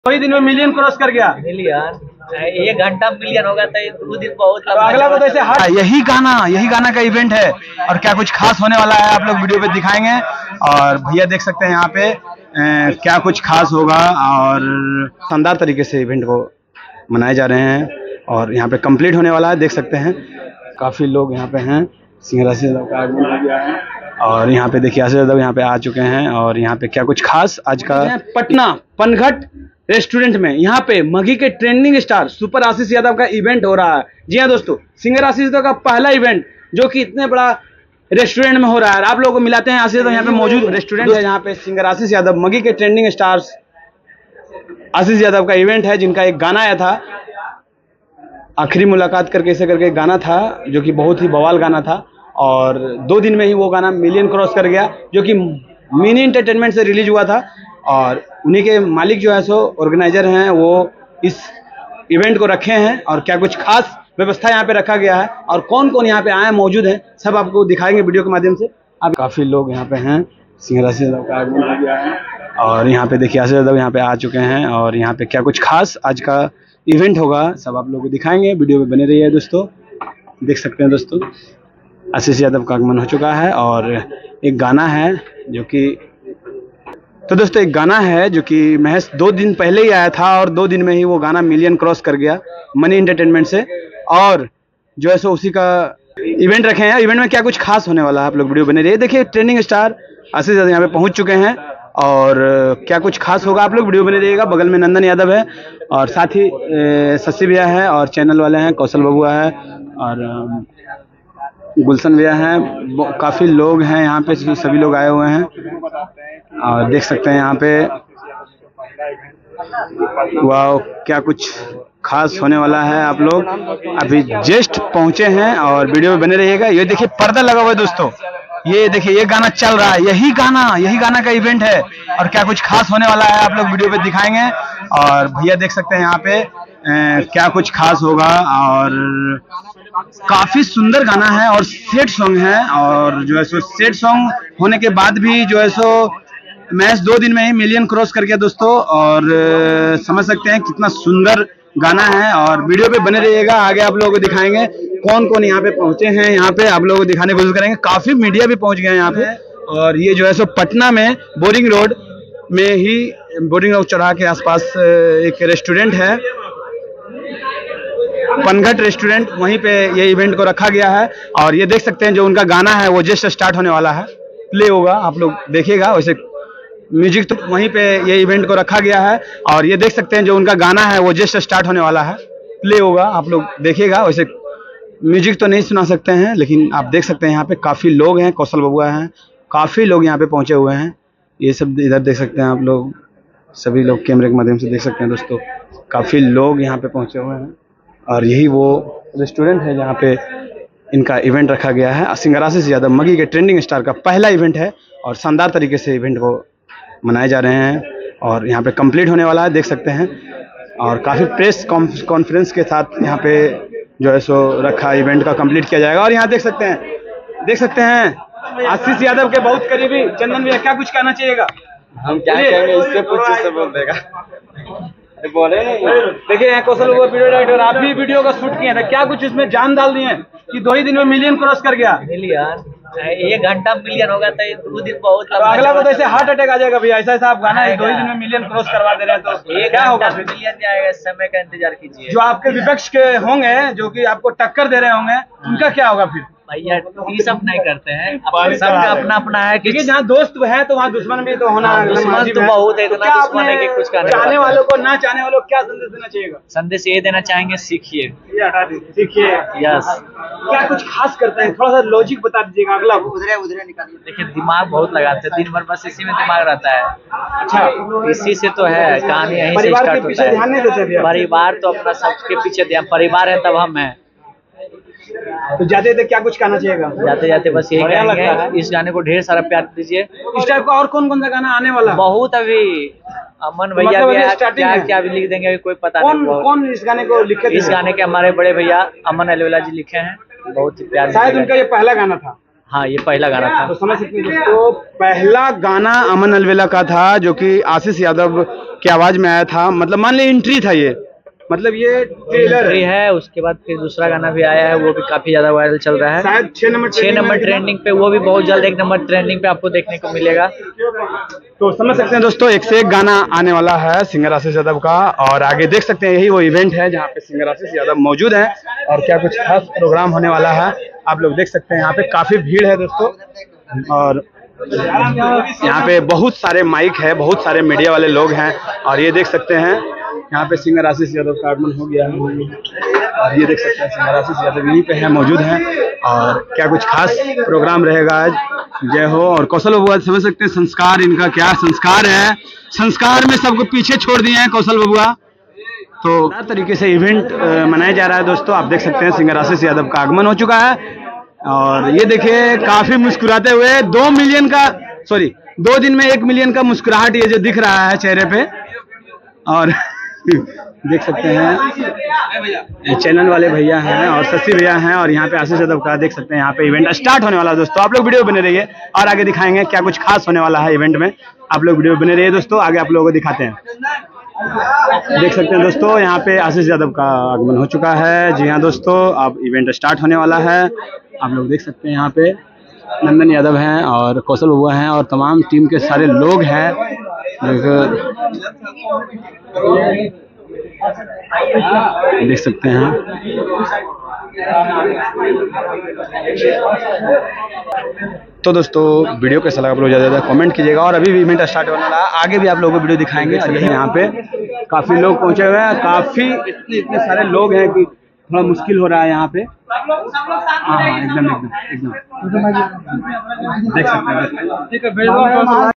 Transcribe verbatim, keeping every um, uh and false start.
वही दिन में मिलियन क्रॉस कर गया। मिलियन एक घंटा मिलियन होगा तो दो दिन बहुत तो अगला को तो ऐसे हट यही गाना यही गाना का इवेंट है और क्या कुछ खास होने वाला है आप लोग वीडियो पे दिखाएंगे। और भैया देख सकते हैं यहाँ पे ए, क्या कुछ खास होगा और शानदार तरीके से इवेंट को मनाए जा रहे हैं और यहाँ पे कंप्लीट होने वाला है। देख सकते हैं काफी लोग यहाँ पे हैं। सिंगर आशीष यादव का आगमन हो गया है और यहाँ पे देखिए आशीष यादव यहाँ पे आ चुके हैं और यहाँ पे क्या कुछ खास आज का पटना पनघट रेस्टोरेंट में यहाँ पे मघी के trending star super Ashish Yadav का इवेंट हो रहा है। जी हाँ दोस्तों, सिंगर आशीष यादव का पहला इवेंट जो कि इतने बड़ा रेस्टोरेंट में हो रहा है। आप लोगों को मिलाते हैं आशीष यादव यहाँ पे मौजूद रेस्टोरेंट है। यहाँ पे सिंगर आशीष यादव मघी के ट्रेंडिंग स्टार्स आशीष यादव का इवेंट है जिनका एक गाना आया था आखिरी मुलाकात करके ऐसे करके गाना था जो कि बहुत ही बवाल गाना था और दो दिन में ही वो गाना मिलियन क्रॉस कर गया जो कि मिनी एंटरटेनमेंट से रिलीज हुआ था। और उन्हीं के मालिक जो है सो ऑर्गेनाइजर हैं वो इस इवेंट को रखे हैं और क्या कुछ खास व्यवस्था यहाँ पे रखा गया है और कौन कौन यहाँ पे आए मौजूद हैं सब आपको दिखाएंगे वीडियो के माध्यम से। अब काफी लोग यहाँ पे हैं। सिंगर आशीष यादव का आगमन हो गया है और यहाँ पे देखिए आशीष यादव यहाँ पे आ चुके हैं और यहाँ पे क्या कुछ खास आज का इवेंट होगा सब आप लोगों को दिखाएंगे। वीडियो में बने रहिए दोस्तों। देख सकते हैं दोस्तों आशीष यादव का आगमन हो चुका है और एक गाना है जो कि तो दोस्तों एक गाना है जो कि महज दो दिन पहले ही आया था और दो दिन में ही वो गाना मिलियन क्रॉस कर गया मनी एंटरटेनमेंट से और जो है सो उसी का इवेंट रखे हैं। इवेंट में क्या कुछ खास होने वाला है आप लोग वीडियो बने रहिए। देखिए ट्रेंडिंग स्टार आशीष यादव यहाँ पे पहुंच चुके हैं और क्या कुछ खास होगा आप लोग वीडियो बने रहिएगा। बगल में नंदन यादव है और साथ ही शशि भैया है और चैनल वाले हैं कौशल बबुआ है और गुलशन भैया हैं। काफी लोग हैं यहाँ पे, सभी लोग आए हुए हैं और देख सकते हैं यहाँ पे वाह क्या कुछ खास होने वाला है। आप लोग अभी जस्ट पहुंचे हैं और वीडियो में बने रहिएगा। ये देखिए पर्दा लगा हुआ है दोस्तों, ये देखिए ये गाना चल रहा है, यही गाना यही गाना का इवेंट है और क्या कुछ खास होने वाला है आप लोग वीडियो पे दिखाएंगे। और भैया देख सकते हैं यहाँ पे ए, क्या कुछ खास होगा और काफी सुंदर गाना है और सेट सॉन्ग है और जो है सो सेट सॉन्ग होने के बाद भी जो है सो मैच दो दिन में ही मिलियन क्रॉस कर गया दोस्तों और समझ सकते हैं कितना सुंदर गाना है। और वीडियो पे बने रहिएगा, आगे आप लोगों को दिखाएंगे कौन कौन यहाँ पे पहुंचे हैं। यहाँ पे आप लोगों को दिखाने की कोशिश करेंगे। काफी मीडिया भी पहुंच गया है यहाँ पे और ये जो है सो पटना में बोरिंग रोड में ही बोरिंग रोड चौराहा के आसपास एक रेस्टोरेंट है पनघट रेस्टोरेंट, वहीं पे ये इवेंट को रखा गया है। और ये देख सकते हैं जो उनका गाना है वो जस्ट स्टार्ट होने वाला है, प्ले होगा, आप लोग देखिएगा। वैसे म्यूजिक तो वहीं पे ये इवेंट को रखा गया है और ये देख सकते हैं जो उनका गाना है वो जस्ट स्टार्ट होने वाला है, प्ले होगा, आप लोग देखिएगा। वैसे म्यूजिक तो नहीं सुना सकते हैं लेकिन आप देख सकते हैं यहाँ पे काफी लोग हैं, कौशल बबुआ हैं, काफी लोग यहाँ पे पहुंचे हुए हैं। ये सब इधर देख सकते हैं आप लोग, सभी लोग कैमरे के माध्यम से देख सकते हैं दोस्तों। काफी लोग यहाँ पे पहुंचे हुए हैं और यही वो रेस्टोरेंट है जहाँ पे इनका इवेंट रखा गया है। सिंगर आशीष यादव मघी के ट्रेंडिंग स्टार का पहला इवेंट है और शानदार तरीके से इवेंट को मनाए जा रहे हैं और यहाँ पे कंप्लीट होने वाला है, देख सकते हैं। और काफ़ी प्रेस कॉन्फ्रेंस के साथ यहाँ पे जो है सो रखा इवेंट का कंप्लीट किया जाएगा। और यहाँ देख सकते हैं देख सकते हैं आशीष यादव के बहुत करीबी चंदन भैया, क्या कुछ कहना चाहिएगा? हम क्या कहेंगे, इससे पूछ इससे बोल देगा। बोले देखिए यहाँ कौशल बबुआ वीडियो डायरेक्टर, आप भी वीडियो का शूट किए थे, क्या कुछ इसमें जान डाल दिए कि दो ही दिन में मिलियन क्रॉस कर गया? मिलियन एक घंटा मिलियन होगा तो दो दिन बहुत तो अगला को तो ऐसे हार्ट अटैक आ जाएगा भैया, ऐसा ऐसा आप गाना है दो ही दिन में मिलियन क्रॉस करवा दे रहे हैं तो एक क्या होगा? मिलियन जाएगा, समय का इंतजार कीजिए। जो आपके विपक्ष के होंगे जो कि आपको टक्कर दे रहे होंगे उनका क्या होगा फिर? भैया ये सब नहीं करते हैं, सबका अपना अपना है कि जहाँ दोस्त है तो वहाँ दुश्मन भी तो होना। दुश्मन तो बहुत है, इतना दुश्मन है कि कुछ करने चाहने वालों को ना चाहने वालों को क्या संदेश देना चाहिएगा? संदेश ये देना चाहेंगे, सीखिए सीखिए। यस, क्या कुछ खास करते हैं, थोड़ा सा लॉजिक बता दीजिएगा। अगला उधरे उधरे निकालिए। देखिए दिमाग बहुत लगाते हैं, दिन भर बस इसी में दिमाग रहता है। अच्छा, इसी से तो है कहानी, यहीं से परिवार स्टार्ट के पीछे होता ध्यान नहीं देते है। भैया? परिवार तो अपना सबके पीछे ध्यान, परिवार है तब हम हैं। तो जाते जाते क्या कुछ कहना चाहिएगा? जाते जाते बस यही कहेंगे, इस गाने को ढेर सारा प्यार दीजिए। इस टाइप का और कौन कौन सा गाना आने वाला? बहुत अभी अमन भैया मतलब भी अभी है, starting क्या है। क्या भी लिख देंगे अभी कोई पता कौन नहीं। बहुत- कौन इस गाने को लिखे थे? इस गाने के हमारे बड़े भैया अमन अलवेला जी लिखे हैं, बहुत ही प्यार। शायद उनका ये पहला गाना था। हाँ ये पहला गाना था। तो समझ सकते हैं दोस्तों, पहला गाना अमन अलवेला का था जो कि आशीष यादव की आवाज में आया था, मतलब मान ली एंट्री था ये, मतलब ये ट्रेलर एंट्री है। उसके बाद फिर दूसरा गाना भी आया है, वो भी काफी ज्यादा वायरल चल रहा है। शायद छह नंबर छह नंबर ट्रेंडिंग पे, वो भी बहुत जल्द एक नंबर ट्रेंडिंग पे आपको देखने को मिलेगा। तो समझ सकते हैं दोस्तों, एक से एक गाना आने वाला है सिंगर आशीष यादव का, और आगे देख सकते हैं यही वो इवेंट है जहाँ पे सिंगर आशीष यादव मौजूद हैं और क्या कुछ खास प्रोग्राम होने वाला है आप लोग देख सकते हैं। यहाँ पे काफी भीड़ है दोस्तों, और यहाँ पे बहुत सारे माइक है, बहुत सारे मीडिया वाले लोग हैं, और ये देख सकते हैं यहाँ पे सिंगर आशीष यादव का आगमन हो गया है, और ये देख सकते हैं सिंगर आशीष यादव यहीं पे है, मौजूद हैं, और क्या कुछ खास प्रोग्राम रहेगा आज। जय हो। और कौशल बबुआ समझ सकते हैं संस्कार, इनका क्या संस्कार है, संस्कार में सबको पीछे छोड़ दिए हैं कौशल बबुआ। तो हर तरीके से इवेंट मनाया जा रहा है दोस्तों, आप देख सकते हैं सिंगर आशीष यादव का आगमन हो चुका है, और ये देखिए काफी मुस्कुराते हुए दो मिलियन का सॉरी दो दिन में एक मिलियन का मुस्कुराहट ये जो दिख रहा है चेहरे पे, और देख सकते हैं चैनल वाले भैया हैं और शशि भैया हैं, और यहाँ पे आशीष यादव का देख सकते हैं यहाँ पे इवेंट स्टार्ट होने वाला है दोस्तों। आप लोग वीडियो बने रहिए और आगे दिखाएंगे क्या कुछ खास होने वाला है इवेंट में, आप लोग वीडियो बने रहिए दोस्तों, आगे आप लोगों को दिखाते हैं। देख सकते हैं दोस्तों यहाँ पे आशीष यादव का आगमन हो चुका है। जी हाँ दोस्तों, अब इवेंट स्टार्ट होने वाला है, आप लोग देख सकते हैं यहाँ पे नंदन यादव हैं और कौशल बबुआ हैं और तमाम टीम के सारे लोग हैं। देख सकते हैं तो दोस्तों वीडियो कैसा लगा आप लोग ज़्यादा ज़्यादा कमेंट कीजिएगा, और अभी भी इवेंट स्टार्ट होने वाला है, आगे भी आप लोगों को वीडियो दिखाएंगे। और यही यहाँ पे काफ़ी लोग पहुँचे हुए हैं, काफ़ी इतने इतने सारे लोग हैं कि थोड़ा मुश्किल हो रहा है यहाँ पे। हाँ एकदम एकदम एकदम देख सकते हैं।